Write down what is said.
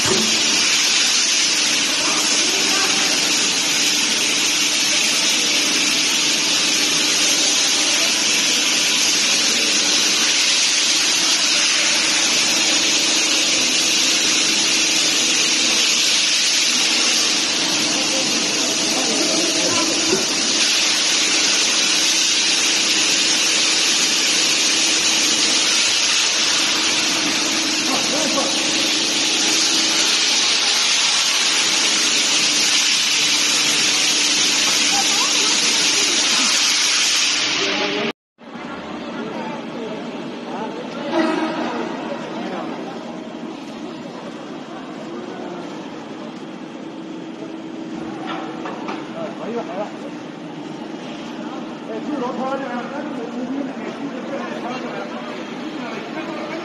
自楼超这样，但是我们这个超这样。